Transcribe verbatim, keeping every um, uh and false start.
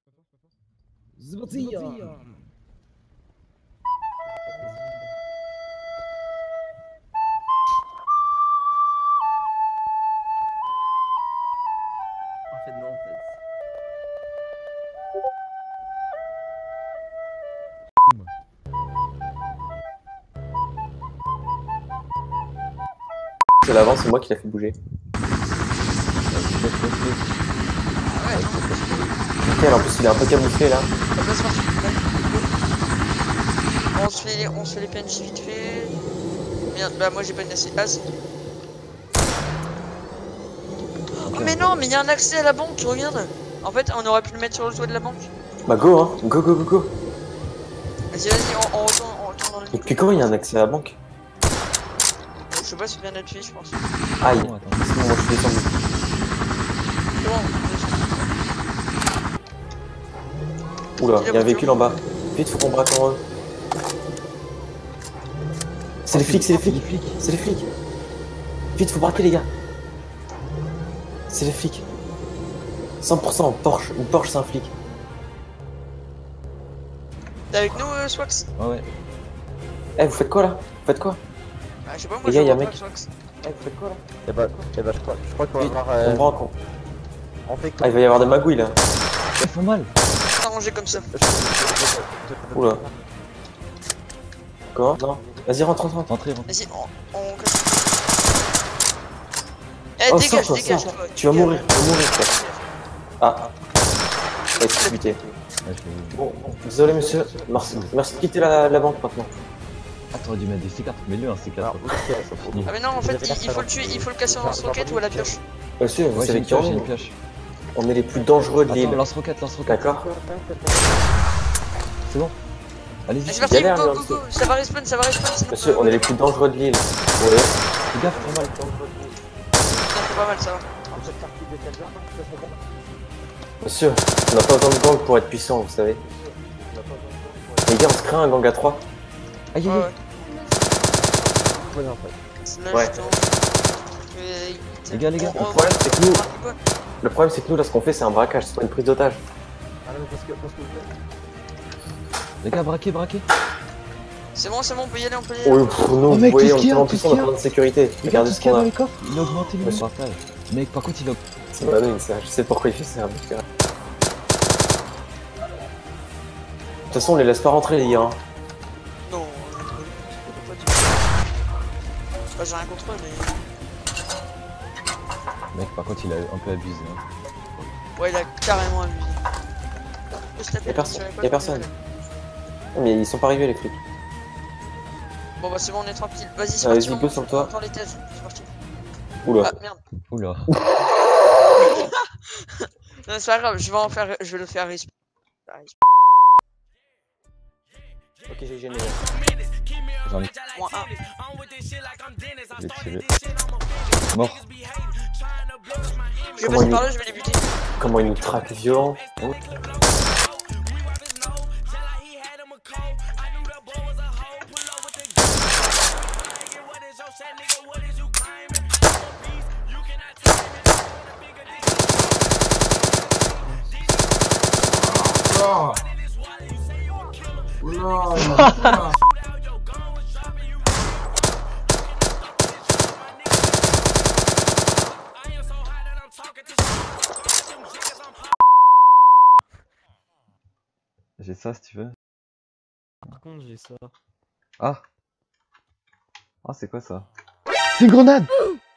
Zbotija. En fait, non, en fait. C'est l'avant, c'est moi qui l'a fait bouger. Ouais, Nickel, en plus il est un peu camouflé là. on peut se faire on se fait les, on se fait les P N J vite fait. Merde, bah moi j'ai pas une assez base. Oh mais non, mais il y a un accès à la banque, regarde. En fait, on aurait pu le mettre sur le toit de la banque. Bah go hein, go go go go. Vas-y, vas-y, on, on retourne, on retourne dans le Et lit. puis comment il y a un accès à la banque? Je sais pas, c'est bien notre fille, je pense. Aïe, Bon, attends. c'est bon, moi je suis descendu. C'est bon. Oula, il y a un véhicule en bas. Vite, faut qu'on braque en haut. C'est les flics, c'est les flics, c'est les flics. Vite, faut braquer les gars. C'est les flics. cent pour cent Porsche, ou Porsche c'est un flic. T'es avec nous, euh, Swax? Ouais, ouais. Eh, vous faites quoi là? Vous faites quoi? Ah, je sais pas, moi Les je gars, y a vois un pas, mec. Swax. Eh, vous faites quoi là? Eh bah, eh bah je crois, je crois qu'on va Vite, avoir... on Euh, braque. On... on fait Ah, il va y avoir des magouilles là. Ils font mal. Arrangé comme ça. Oula. Comment? Non. Vas-y, rentre, rentre, rentre. Rentrez, rentrez. Vas-y, on... on... Eh, Oh, dégage, sors, toi, dégage, sors. toi. Tu vas dégage. mourir, tu vas mourir toi. Ah. Activité. Ouais, je l'ai- Bon, bon, désolé monsieur. Merci, merci de quitter la, la banque maintenant. Ah, t'aurais dû mettre des C quatre. Mets-le un C quatre. Alors, ok, ça faut- Ah mais non, en fait, il, il faut le tuer, il faut le casser en lance-roquette ou à la pioche. Monsieur, vous Ouais, j'ai savez une qui on pioche, j'ai est? une pioche. On est les plus dangereux de l'île. Attends, lance-roquette, lance-roquette. D'accord? C'est bon. Allez-y. C'est Fais parti, galère, go, là, go, monsieur. go, ça va respawn, ça va respawn. c'est- Monsieur, on est les plus dangereux de l'île. Vous voyez? gaffe, fais mal. Putain, c'est pas mal, ça va. Monsieur, on n'a pas besoin de gang pour être puissant, vous savez. Les gars, on se crée un gang à trois. Aïe, Ouais, aïe, ouais. aïe. Ouais, en fait. Slash Ouais. dans- Euh, Les gars, les gars. on- Le on- problème, c'est que nous, on- quoi le problème, c'est que nous, là, ce qu'on fait, c'est un braquage, c'est pas une prise d'otage. Ah non, mais parce que, parce que... Les gars, braquez, braquez. C'est bon, c'est bon, on peut y aller, on peut y aller. Oui, pour nous, Oh, vous mec, voyez, qu'est-ce on qu'il y a, est en qu'est-ce plus, on a qu'il y a besoin de sécurité. Les gars, Regardez tout ce ce qu'il y a qu'on dans a. les coffres, il a augmenté les Monsieur. partage. Mec, par contre, il a. C'est pas dingue, ça. Je sais pourquoi il fait ça. parce que- De toute façon, on les laisse pas rentrer, les gars. hein. Non, on est trop vite, pas du tout. Bah, j'ai rien contre eux, mais. Mec, par contre, il a un peu abusé. Hein. Ouais, il a carrément abusé. Faut se taper Y'a sur personne. les potes, Y'a personne. ouais. Mais ils sont pas arrivés, les flics. Bon, bah, c'est bon, on est tranquille. Vas-y, c'est Allez, parti. vas-y, on go monte sur toi. Dans l'étage, c'est parti. Oula. Ah, merde. Oula. Non, c'est pas grave, je vais en faire, je vais le faire respawn. Ok, j'ai gêné. J'en ai. Moins un. Je vais tirer. Mort. Je vais Comment passer il- par là, je vais les buter. Comment ils nous traquent violent. Oh. J'ai ça si tu veux. Par contre, j'ai ça. Ah. Ah, c'est quoi ça? C'est une grenade!